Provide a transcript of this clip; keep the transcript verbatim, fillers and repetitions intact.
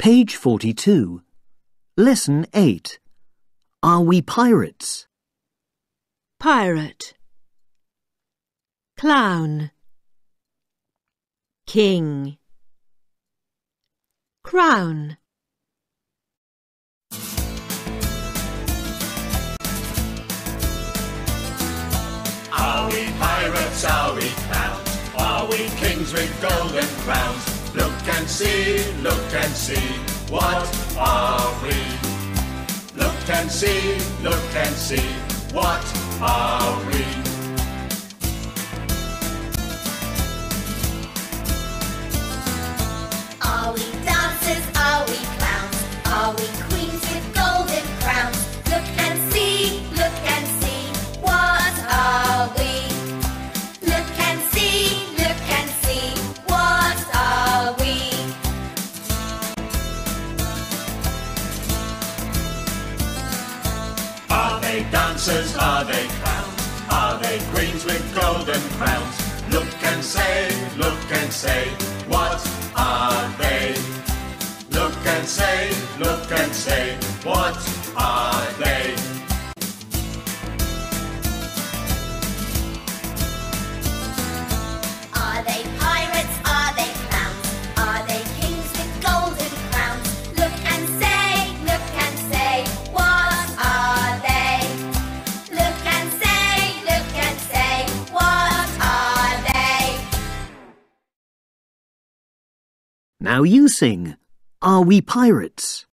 Page forty-two. Lesson eight. Are we pirates? Pirate. Clown. King. Crown. Are we pirates, are we clowns? Are we kings with golden crowns? Look and see, look and see, what are we? Look and see, look and see, what are we? Are we dancers, are we clowns? Are we queens with golden crowns? Look and see, look and see, what are we? Look and see, look and see, what are we? Are they dancers, are they clowns? Are they queens with golden crowns? Look and say, look and say, what are they? Look and say, look and say, what are they? Are they pirates, are they clowns? Are they kings with golden crowns? Look and say, look and say, what are they? Look and say, look and say, what are they? Now you sing. Are we pirates?